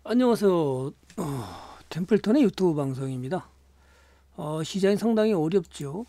안녕하세요. 템플턴의 유튜브 방송입니다. 시장이 상당히 어렵죠.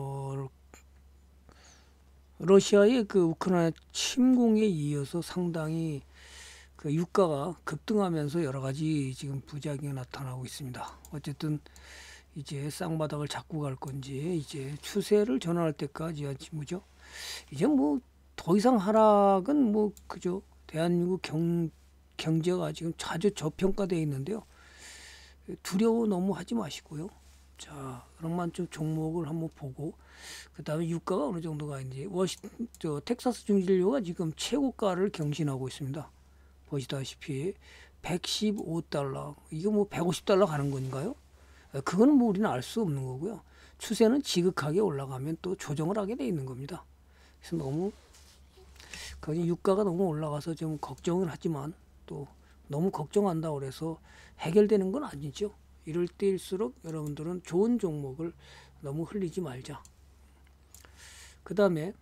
러시아의 그 우크라이나 침공에 이어서 상당히 그 유가가 급등하면서 여러 가지 지금 부작용이 나타나고 있습니다. 어쨌든 이제 쌍바닥을 잡고 갈 건지 이제 추세를 전환할 때까지 뭐죠? 이제 뭐 더 이상 하락은 뭐 그죠? 대한민국 경제가 지금 자주 저평가되어 있는데요. 두려워 너무 하지 마시고요. 자, 그런만 좀 종목을 한번 보고 그 다음에 유가가 어느 정도가 이제 텍사스 중진료가 지금 최고가를 경신하고 있습니다. 보시다시피 115달러, 이게 뭐 150달러 가는 건가요? 그건 뭐 우리는 알 수 없는 거고요. 추세는 지극하게 올라가면 또 조정을 하게 돼 있는 겁니다. 그래서 너무 거기 유가가 너무 올라가서 좀 걱정을 하지만 또 너무 걱정한다 그래서 해결되는 건 아니죠. 이럴 때일수록 여러분들은 좋은 종목을 너무 흘리지 말자. 그 다음에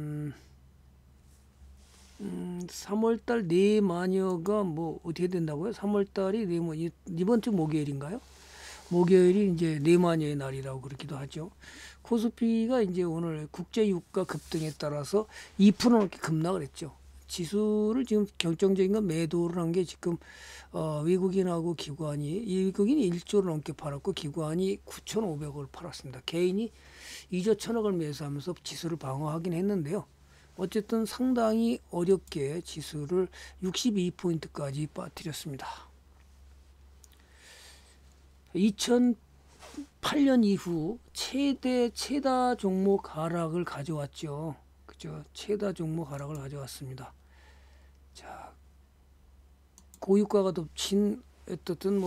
3월달 내마녀가 뭐 어떻게 된다고요? 3월달이 이번 주 목요일인가요? 목요일이 이제 내마녀의 날이라고 그러기도 하죠. 코스피가 이제 오늘 국제 유가 급등에 따라서 2% 넘게 급락을 했죠. 지수를 지금 결정적인 건 매도를 한 게 지금 외국인하고 기관이 외국인이 1조를 넘게 팔았고 기관이 9,500억을 팔았습니다. 개인이 2조 1,000억을 매수하면서 지수를 방어하긴 했는데요. 어쨌든 상당히 어렵게 지수를 62포인트까지 빠뜨렸습니다. 2008년 이후 최다 종목 하락을 가져왔죠. 그죠? 최다 종목 하락을 가져왔습니다. 자, 고유가가 덮친 어떻든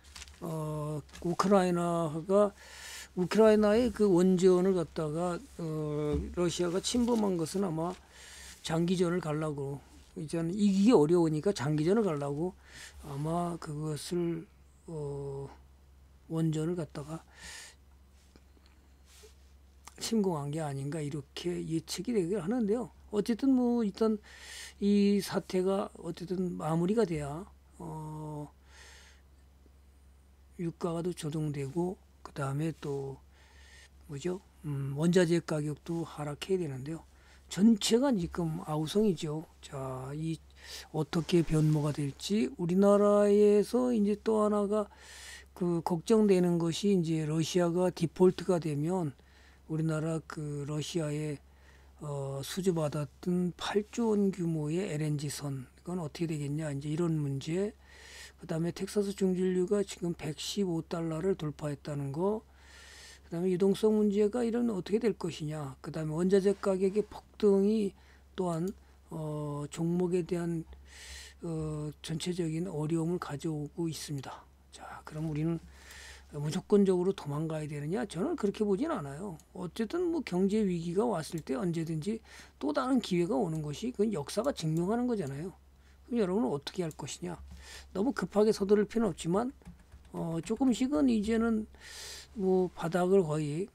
우크라이나의 그 원전을 갖다가 러시아가 침범한 것은 아마 장기전을 가려고 이제는 이기기 어려우니까 장기전을 가려고 아마 그것을 원전을 갖다가 침공한 게 아닌가 이렇게 예측이 되긴 하는데요. 어쨌든 뭐 일단 이 사태가 어쨌든 마무리가 돼야 유가가 또 조정되고 그 다음에 또 뭐죠? 원자재 가격도 하락해야 되는데요. 전체가 지금 아우성이죠. 자, 이 어떻게 변모가 될지 우리나라에서 이제 또 하나가 그 걱정되는 것이 이제 러시아가 디폴트가 되면 우리나라 그 러시아에 수주받았던 8조 원 규모의 LNG 선 이건 어떻게 되겠냐 이제 이런 문제. 그다음에 텍사스 중진류가 지금 115달러를 돌파했다는 거. 그다음에 유동성 문제가 이런 어떻게 될 것이냐. 그다음에 원자재 가격의 폭등이 또한 종목에 대한 전체적인 어려움을 가져오고 있습니다. 자, 그럼 우리는 무조건적으로 도망가야 되느냐? 저는 그렇게 보진 않아요. 어쨌든 뭐 경제 위기가 왔을 때 언제든지 또 다른 기회가 오는 것이 그건 역사가 증명하는 거잖아요. 그럼 여러분은 어떻게 할 것이냐? 너무 급하게 서두를 필요는 없지만 조금씩은 이제는 뭐 바닥을 거의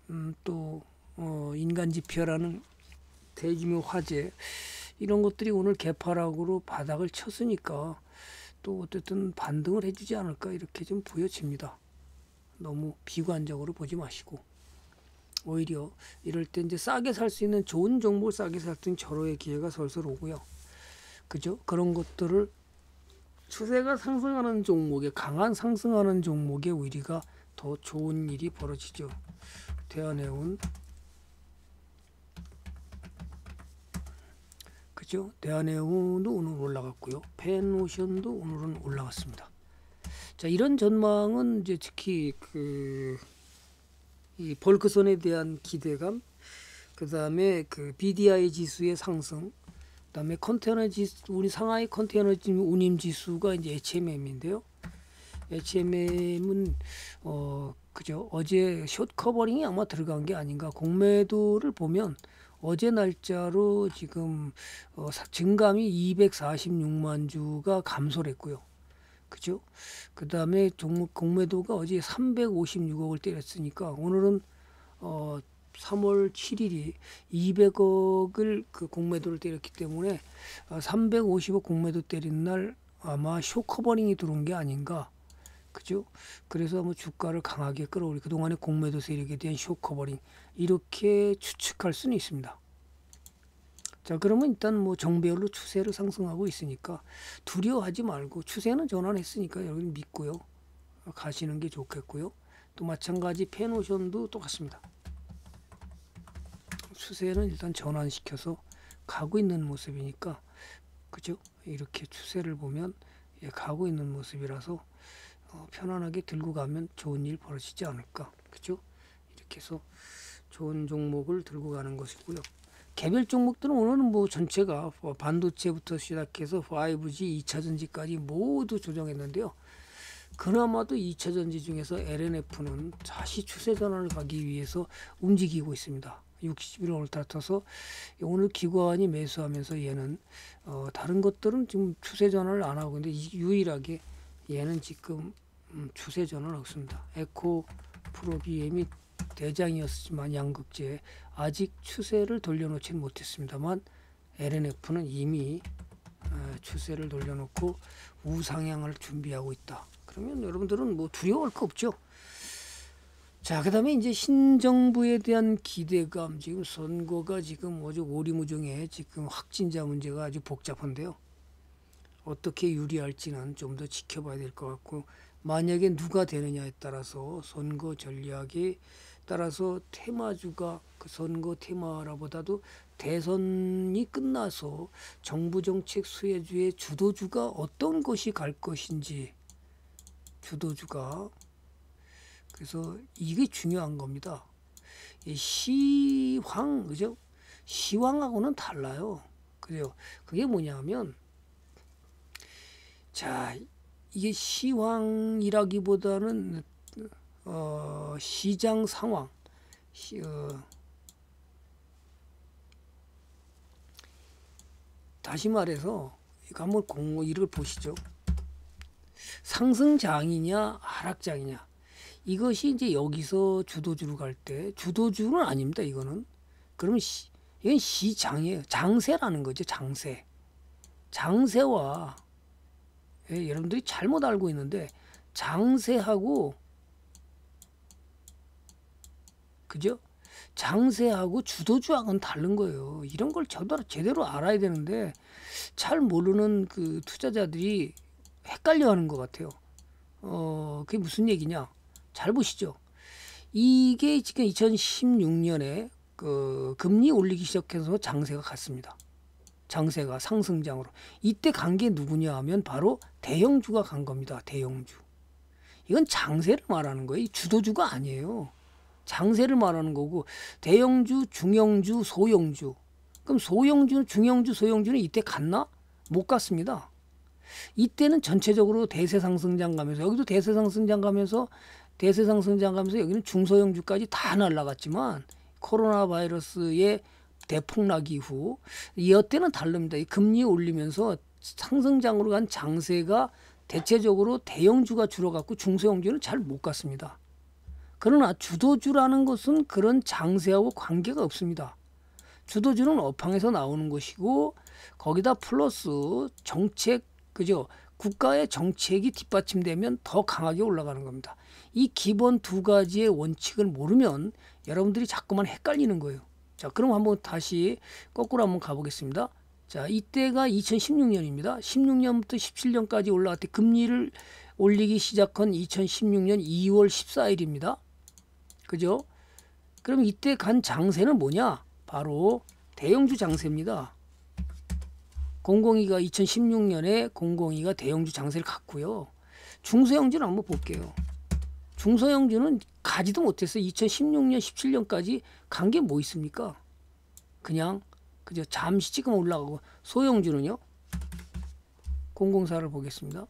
인간 지표라는 대규모 화재 이런 것들이 오늘 개파락으로 바닥을 쳤으니까 또 어쨌든 반등을 해주지 않을까 이렇게 좀 보여집니다. 너무 비관적으로 보지 마시고 오히려 이럴 때 이제 싸게 살 수 있는 좋은 종목을 싸게 살 수 있는 절호의 기회가 설설 오고요. 그죠? 그런 것들을 추세가 상승하는 종목에 강한 상승하는 종목의 우리가 더 좋은 일이 벌어지죠. 대한해운 그죠? 대한해운도 오늘 올라갔고요. 펜오션도 오늘은 올라갔습니다. 자, 이런 전망은 이제 특히 이 벌크선에 대한 기대감, 그 다음에 그 BDI 지수의 상승, 그 다음에 컨테이너 지수, 우리 상하이 컨테이너 운임 지수가 이제 HMM인데요. HMM은 그죠? 어제 숏 커버링이 아마 들어간 게 아닌가. 공매도를 보면 어제 날짜로 지금 증감이 246만 주가 감소를 했고요. 그죠? 그 다음에 공매도가 어제 356억을 때렸으니까 오늘은 3월 7일이 200억을 그 공매도를 때렸기 때문에 350억 공매도 때린 날 아마 쇼커버링이 들어온 게 아닌가. 그죠? 그래서 뭐 주가를 강하게 끌어올리 그동안의 공매도 세력에 대한 쇼커버링 이렇게 추측할 수는 있습니다. 자, 그러면 일단 뭐 정배열로 추세를 상승하고 있으니까 두려워하지 말고 추세는 전환했으니까 여러분 믿고요. 가시는 게 좋겠고요. 또 마찬가지 펜오션도 똑같습니다. 추세는 일단 전환시켜서 가고 있는 모습이니까 그죠? 이렇게 추세를 보면 가고 있는 모습이라서 편안하게 들고 가면 좋은 일 벌어지지 않을까. 그죠? 이렇게 해서 좋은 종목을 들고 가는 것이고요. 개별 종목들은 오늘은 뭐 전체가 반도체부터 시작해서 5G, 2차전지까지 모두 조정했는데요. 그나마도 2차전지 중에서 LNF는 다시 추세 전환을 가기 위해서 움직이고 있습니다. 61원 올라타서 오늘 기관이 매수하면서 얘는 다른 것들은 지금 추세 전환을 안 하고 있는데 유일하게 얘는 지금 추세 전환을 하고 있습니다. 에코 프로비엠이 대장이었지만 양극재 아직 추세를 돌려놓지는 못했습니다만 LNF는 이미 추세를 돌려놓고 우상향을 준비하고 있다. 그러면 여러분들은 뭐 두려워할 거 없죠. 자, 그다음에 이제 신정부에 대한 기대감, 지금 선거가 지금 아주 오리무중에 지금 확진자 문제가 아주 복잡한데요. 어떻게 유리할지는 좀 더 지켜봐야 될 것 같고, 만약에 누가 되느냐에 따라서 선거 전략에 따라서 테마주가 그 선거 테마라보다도 대선이 끝나서 정부 정책 수혜주의 주도주가 어떤 것이 갈 것인지 주도주가 그래서 이게 중요한 겁니다. 시황 그죠? 시황하고는 달라요. 그래요. 그게 뭐냐면 자 이게 시황이라기보다는 시장 상황 다시 말해서 이거 한번 이걸 보시죠. 상승장이냐 하락장이냐 이것이 이제 여기서 주도주로 갈 때 주도주는 아닙니다. 이거는 그러면 이건 시장이에요. 장세라는 거죠. 장세와 여러분들이 잘못 알고 있는데 장세하고 그죠? 장세하고 주도주하고는 다른 거예요. 이런 걸 제대로 알아야 되는데 잘 모르는 그 투자자들이 헷갈려하는 것 같아요. 그게 무슨 얘기냐? 잘 보시죠. 이게 지금 2016년에 그 금리 올리기 시작해서 장세가 갔습니다. 장세가 상승장으로. 이때 간 게 누구냐 하면 바로 대형주가 간 겁니다. 대형주. 이건 장세를 말하는 거예요. 주도주가 아니에요. 장세를 말하는 거고 대형주, 중형주, 소형주. 그럼 소형주, 중형주, 소형주는 이때 갔나? 못 갔습니다. 이때는 전체적으로 대세상승장 가면서 여기도 대세상승장 가면서 여기는 중소형주까지 다 날아갔지만 코로나 바이러스의 대폭락 이후 이때는 다릅니다. 이 금리 올리면서 상승장으로 간 장세가 대체적으로 대형주가 줄어갔고 중소형주는 잘 못 갔습니다. 그러나 주도주라는 것은 그런 장세하고 관계가 없습니다. 주도주는 업황에서 나오는 것이고 거기다 플러스 정책 그죠? 국가의 정책이 뒷받침되면 더 강하게 올라가는 겁니다. 이 기본 두 가지의 원칙을 모르면 여러분들이 자꾸만 헷갈리는 거예요. 자, 그럼 한번 다시 거꾸로 한번 가보겠습니다. 자, 이때가 2016년입니다. 16년부터 17년까지 올라갈 때 금리를 올리기 시작한 2016년 2월 14일입니다. 그죠? 그럼 이때 간 장세는 뭐냐? 바로 대형주 장세입니다. 002가 2016년에 002가 대형주 장세를 갔고요. 중소형주는 한번 볼게요. 중소형주는 가지도 못했어요. 2016년, 17년까지 간 게 뭐 있습니까? 그냥 그죠? 잠시 지금 올라가고 소형주는요. 004를 보겠습니다.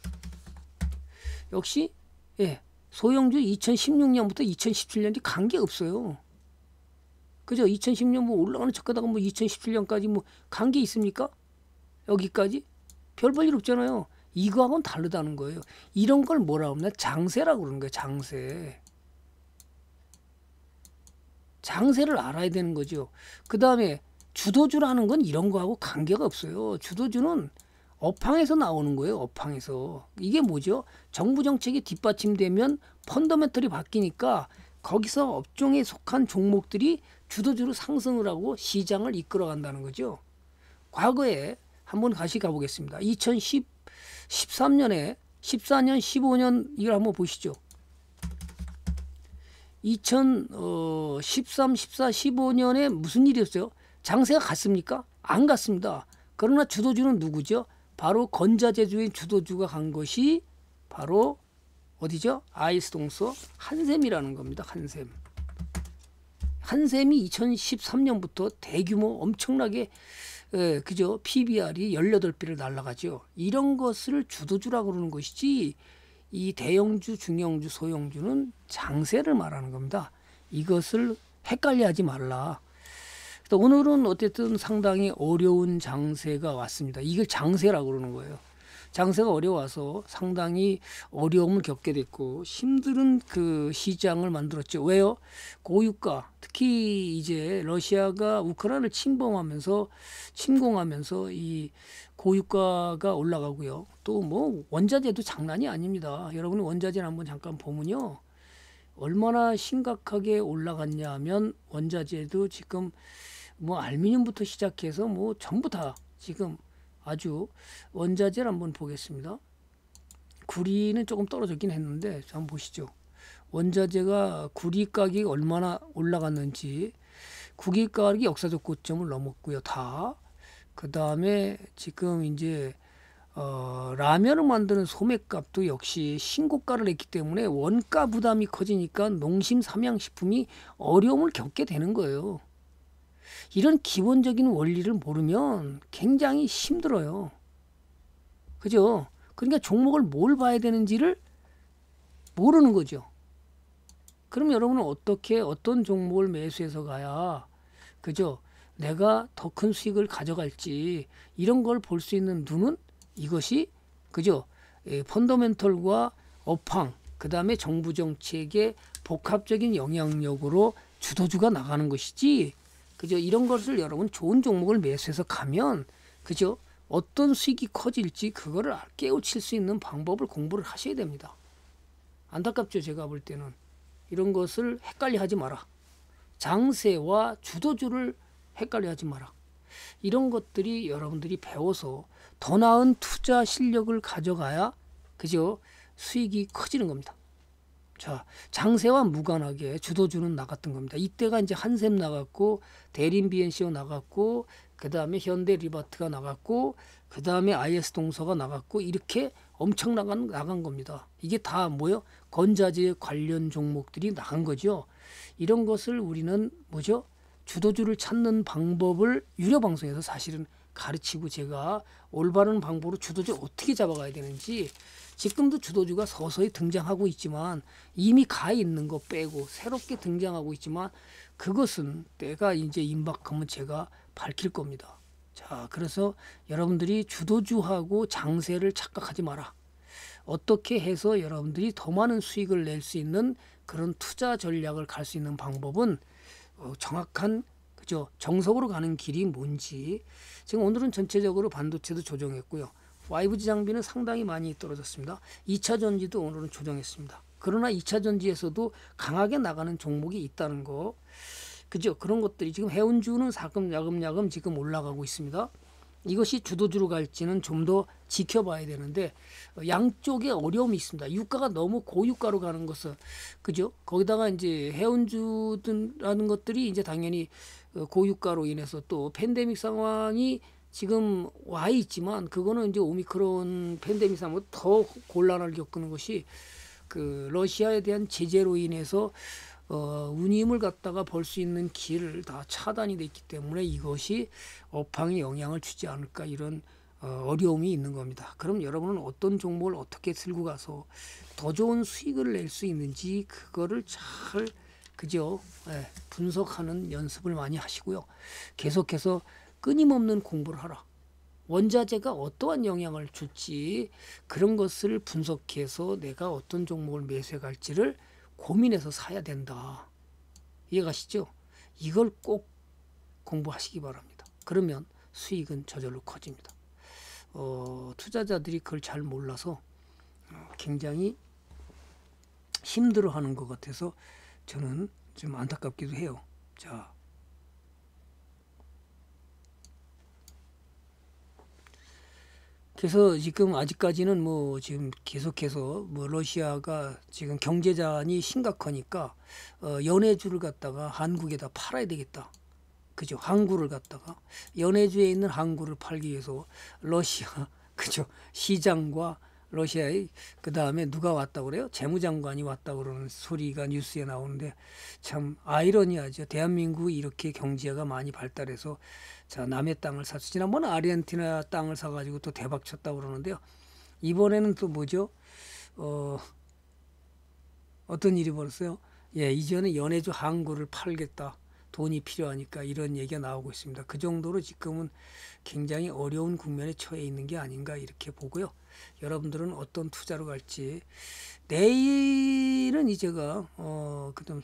역시 소형주 2016년부터 2017년까지 간 게 없어요. 그죠? 2010년 뭐 올라가는 척하다가 뭐 2017년까지 뭐 간 게 있습니까? 여기까지 별 볼 일 없잖아요. 이거하고는 다르다는 거예요. 이런 걸 뭐라 하면 장세라고 그러는 거예요. 장세를 알아야 되는 거죠. 그 다음에 주도주라는 건 이런 거하고 관계가 없어요. 주도주는 업황에서 나오는 거예요. 업황에서. 이게 뭐죠? 정부 정책이 뒷받침되면 펀더멘털이 바뀌니까 거기서 업종에 속한 종목들이 주도주로 상승을 하고 시장을 이끌어 간다는 거죠. 과거에 한번 다시 가보겠습니다. 2013년에 14년, 15년 이걸 한번 보시죠. 2013, 14, 15년에 무슨 일이었어요? 장세가 갔습니까? 안 갔습니다. 그러나 주도주는 누구죠? 바로 건자재주인 주도주가 간 것이 바로 어디죠? IS 동서 한샘이라는 겁니다. 한샘. 한샘이 2013년부터 대규모 엄청나게 그죠? PBR이 18배를 날아가죠. 이런 것을 주도주라고 그러는 것이지 이 대형주, 중형주, 소형주는 장세를 말하는 겁니다. 이것을 헷갈려하지 말라. 오늘은 어쨌든 상당히 어려운 장세가 왔습니다. 이걸 장세라고 그러는 거예요. 장세가 어려워서 상당히 어려움을 겪게 됐고 힘든 그 시장을 만들었죠. 왜요? 고유가, 특히 이제 러시아가 우크라이나를 침공하면서 이 고유가가 올라가고요. 또 뭐 원자재도 장난이 아닙니다. 여러분 원자재를 한번 잠깐 보면요. 얼마나 심각하게 올라갔냐 하면 원자재도 지금 뭐 알루미늄부터 시작해서 뭐 전부 다 지금 아주 원자재를 한번 보겠습니다. 구리는 조금 떨어졌긴 했는데 한번 보시죠. 원자재가 구리 가격이 얼마나 올라갔는지 구리 가격이 역사적 고점을 넘었고요. 다. 그 다음에 지금 이제 라면을 만드는 소매값도 역시 신고가를 했기 때문에 원가 부담이 커지니까 농심 삼양식품이 어려움을 겪게 되는 거예요. 이런 기본적인 원리를 모르면 굉장히 힘들어요. 그죠? 그러니까 종목을 뭘 봐야 되는지를 모르는 거죠. 그럼 여러분은 어떻게 어떤 종목을 매수해서 가야 그죠? 내가 더 큰 수익을 가져갈지 이런 걸 볼 수 있는 눈은 이것이 그죠? 펀더멘털과 업황 그 다음에 정부 정책의 복합적인 영향력으로 주도주가 나가는 것이지 그죠? 이런 것을 여러분 좋은 종목을 매수해서 가면 그죠? 어떤 수익이 커질지 그거를 깨우칠 수 있는 방법을 공부를 하셔야 됩니다. 안타깝죠. 제가 볼 때는 이런 것을 헷갈려 하지 마라. 장세와 주도주를 헷갈려 하지 마라. 이런 것들이 여러분들이 배워서 더 나은 투자 실력을 가져가야 그죠? 수익이 커지는 겁니다. 자, 장세와 무관하게 주도주는 나갔던 겁니다. 이때가 이제 한샘 나갔고 대림 BNCO 나갔고 그 다음에 현대 리바트가 나갔고 그 다음에 IS 동서가 나갔고 이렇게 엄청 나간 겁니다. 이게 다 뭐요? 건자재 관련 종목들이 나간 거죠. 이런 것을 우리는 뭐죠? 주도주를 찾는 방법을 유료 방송에서 사실은 가르치고 제가 올바른 방법으로 주도주를 어떻게 잡아가야 되는지 지금도 주도주가 서서히 등장하고 있지만 이미 가 있는 거 빼고 새롭게 등장하고 있지만 그것은 때가 이제 임박하면 제가 밝힐 겁니다. 자, 그래서 여러분들이 주도주하고 장세를 착각하지 마라. 어떻게 해서 여러분들이 더 많은 수익을 낼 수 있는 그런 투자 전략을 갈 수 있는 방법은 정확한 그죠? 정석으로 가는 길이 뭔지 지금 오늘은 전체적으로 반도체도 조정했고요. 5G 장비는 상당히 많이 떨어졌습니다. 2차 전지도 오늘은 조정했습니다. 그러나 2차 전지에서도 강하게 나가는 종목이 있다는 거 그죠? 그런 것들이 지금 해운주는 야금야금 지금 올라가고 있습니다. 이것이 주도주로 갈지는 좀 더 지켜봐야 되는데 양쪽에 어려움이 있습니다. 유가가 너무 고유가로 가는 것은 그죠? 거기다가 이제 해운주라는 것들이 이제 당연히 고유가로 인해서 또 팬데믹 상황이 지금 와 있지만 그거는 이제 오미크론 팬데믹 상황 더 곤란을 겪는 것이 그 러시아에 대한 제재로 인해서 운임을 갖다가 벌 수 있는 길을 다 차단이 됐기 때문에 이것이 업황에 영향을 주지 않을까 이런 어려움이 있는 겁니다. 그럼 여러분은 어떤 종목을 어떻게 들고 가서 더 좋은 수익을 낼 수 있는지 그거를 잘 그죠? 분석하는 연습을 많이 하시고요. 계속해서 끊임없는 공부를 하라. 원자재가 어떠한 영향을 줄지 그런 것을 분석해서 내가 어떤 종목을 매수해 갈지를 고민해서 사야 된다. 이해가시죠? 이걸 꼭 공부하시기 바랍니다. 그러면 수익은 저절로 커집니다. 투자자들이 그걸 잘 몰라서 굉장히 힘들어하는 것 같아서 저는 좀 안타깝기도 해요. 자, 그래서 지금 아직까지는 뭐 지금 계속해서 뭐 러시아가 지금 경제난이 심각하니까 연해주를 갖다가 한국에다 팔아야 되겠다. 그죠? 항구를 갖다가 연해주에 있는 항구를 팔기 위해서 러시아 그죠? 시장과 러시아의 그 다음에 누가 왔다고 그래요? 재무장관이 왔다고 그러는 소리가 뉴스에 나오는데 참 아이러니하죠. 대한민국이 이렇게 경제가 많이 발달해서 자 남의 땅을 사서 지난번에 아르헨티나 땅을 사가지고 또 대박 쳤다고 그러는데요. 이번에는 또 뭐죠? 어떤 일이 벌었어요? 예, 이전에 연해주 항구를 팔겠다. 돈이 필요하니까 이런 얘기가 나오고 있습니다. 그 정도로 지금은 굉장히 어려운 국면에 처해 있는 게 아닌가 이렇게 보고요. 여러분들은 어떤 투자로 갈지 내일은 이제가 그다음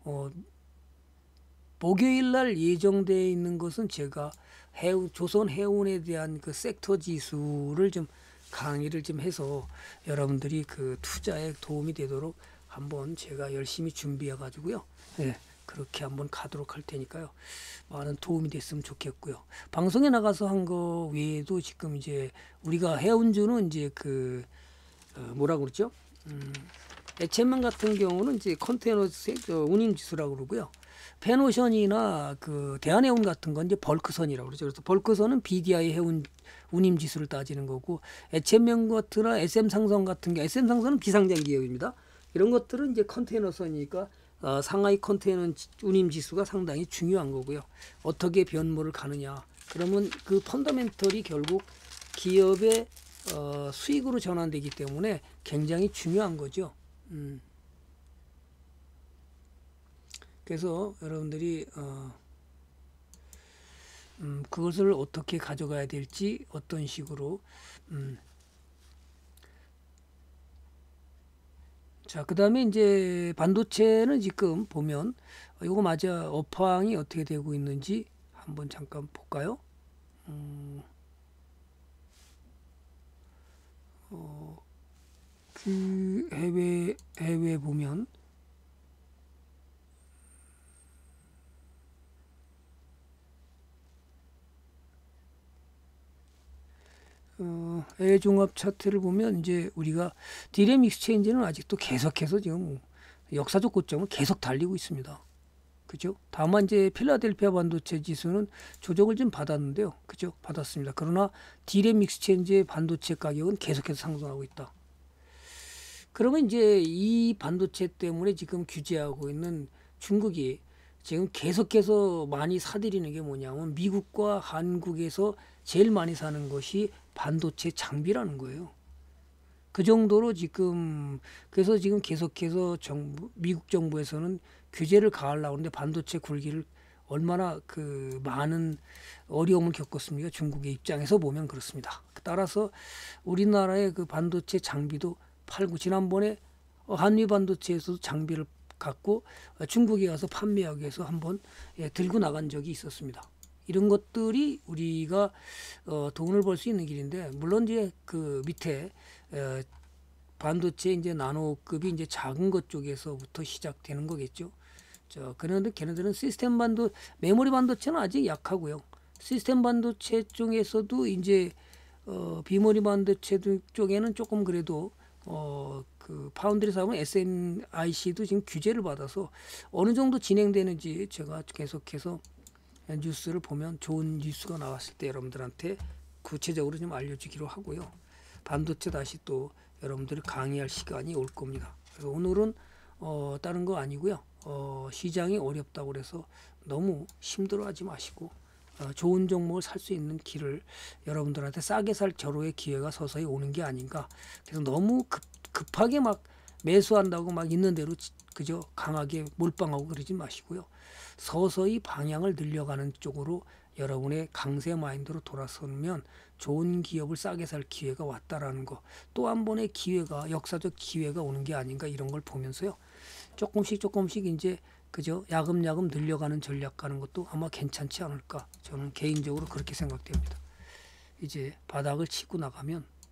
목요일 날 예정되어 있는 것은 제가 조선 해운에 대한 그 섹터 지수를 좀 강의를 좀 해서 여러분들이 그 투자에 도움이 되도록 한번 제가 열심히 준비해 가지고요. 네, 그렇게 한번 가도록 할 테니까요. 많은 도움이 됐으면 좋겠고요. 방송에 나가서 한 거 외에도 지금 이제 우리가 해운주는 이제 그 뭐라고 그러죠? HMM 같은 경우는 이제 컨테이너 운임 지수라고 그러고요. 펜오션이나 그 대한해운 같은 건 이제 벌크선이라고 그러죠. 그래서 벌크선은 BDI 해운 운임 지수를 따지는 거고, HMM 같으나 SM 상선 같은 게 SM 상선은 비상장 기업입니다. 이런 것들은 이제 컨테이너선이니까 상하이 컨테이너 운임 지수가 상당히 중요한 거고요. 어떻게 변모를 가느냐. 그러면 그 펀더멘털이 결국 기업의 수익으로 전환되기 때문에 굉장히 중요한 거죠. 그래서 여러분들이 그것을 어떻게 가져가야 될지 어떤 식으로 자, 그 다음에 이제 반도체는 지금 보면 이거 맞아 업황이 어떻게 되고 있는지 한번 잠깐 볼까요? 그 해외 보면 해외 종합 차트를 보면 이제 우리가 디램 익스체인지는 아직도 계속해서 지금 역사적 고점을 계속 달리고 있습니다. 그죠? 다만 이제 필라델피아 반도체 지수는 조정을 좀 받았는데요. 그죠? 받았습니다. 그러나 디램 익스체인지의 반도체 가격은 계속해서 상승하고 있다. 그러면 이제 이 반도체 때문에 지금 규제하고 있는 중국이 지금 계속해서 많이 사들이는 게 뭐냐면 미국과 한국에서 제일 많이 사는 것이 반도체 장비라는 거예요. 그 정도로 지금 그래서 지금 계속해서 미국 정부에서는 규제를 가하려고 하는데 반도체 굴기를 얼마나 그 많은 어려움을 겪었습니까? 중국의 입장에서 보면 그렇습니다. 따라서 우리나라의 그 반도체 장비도 팔고 지난번에 한미 반도체에서도 장비를 갖고 중국에 가서 판매하기 위해서 한번 들고 나간 적이 있었습니다. 이런 것들이 우리가 돈을 벌 수 있는 길인데 물론 이제 그 밑에 반도체 이제 나노급이 이제 작은 것 쪽에서부터 시작되는 거겠죠. 그런데 걔네들은 시스템 메모리 반도체는 아직 약하고요. 시스템 반도체 쪽에서도 이제 비머리 반도체 쪽에는 조금 그래도 그 파운드리 사업은 SMIC도 지금 규제를 받아서 어느 정도 진행되는지 제가 계속해서 뉴스를 보면 좋은 뉴스가 나왔을 때 여러분들한테 구체적으로 좀 알려주기로 하고요. 반도체 다시 또 여러분들이 강의할 시간이 올 겁니다. 그래서 오늘은 다른 거 아니고요. 시장이 어렵다고 그래서 너무 힘들어하지 마시고 좋은 종목을 살 수 있는 길을 여러분들한테 싸게 살 절호의 기회가 서서히 오는 게 아닌가. 그래서 너무 급하게 막 매수한다고 막 있는 대로 그저 강하게 몰빵하고 그러지 마시고요. 서서히 방향을 늘려가는 쪽으로 여러분의 강세 마인드로 돌아서면 좋은 기업을 싸게 살 기회가 왔다라는 거. 또 한 번의 기회가 역사적 기회가 오는 게 아닌가 이런 걸 보면서요. 조금씩 이제 그저 야금야금 늘려가는 전략 가는 것도 아마 괜찮지 않을까. 저는 개인적으로 그렇게 생각됩니다. 이제 바닥을 치고 나가면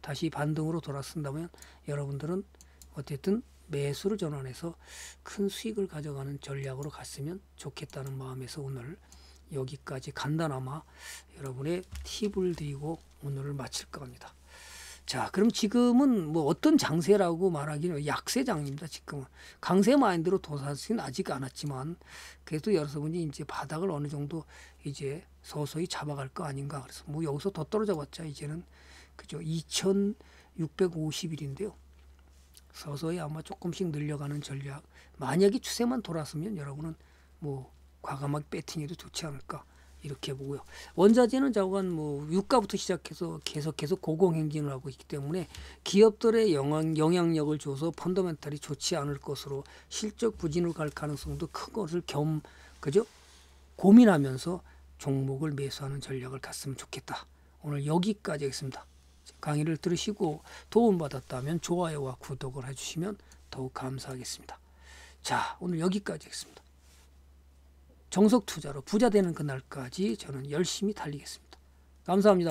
다시 반등으로 돌아선다면 여러분들은 어쨌든 매수를 전환해서 큰 수익을 가져가는 전략으로 갔으면 좋겠다는 마음에서 오늘 여기까지 간단하마 여러분의 팁을 드리고 오늘을 마칠까 합니다. 자, 그럼 지금은 뭐 어떤 장세라고 말하기는 약세장입니다. 지금은 강세 마인드로 도사지는 아직 않았지만 그래도 여러분이 이제 바닥을 어느 정도 이제 서서히 잡아갈 거 아닌가. 그래서 뭐 여기서 더 떨어져 봤자 이제는 그죠 2,650일인데요. 서서히 아마 조금씩 늘려가는 전략. 만약에 추세만 돌았으면 여러분은 뭐 과감하게 배팅해도 좋지 않을까 이렇게 보고요. 원자재는 자관 뭐 유가부터 시작해서 계속해서 고공행진을 하고 있기 때문에 기업들의 영향력을 줘서 펀더멘탈이 좋지 않을 것으로 실적 부진으로 갈 가능성도 큰 것을 그죠? 고민하면서 종목을 매수하는 전략을 갔으면 좋겠다. 오늘 여기까지 하겠습니다. 강의를 들으시고 도움받았다면 좋아요와 구독을 해주시면 더욱 감사하겠습니다. 자, 오늘 여기까지 하겠습니다. 정석 투자로 부자 되는 그날까지 저는 열심히 달리겠습니다. 감사합니다.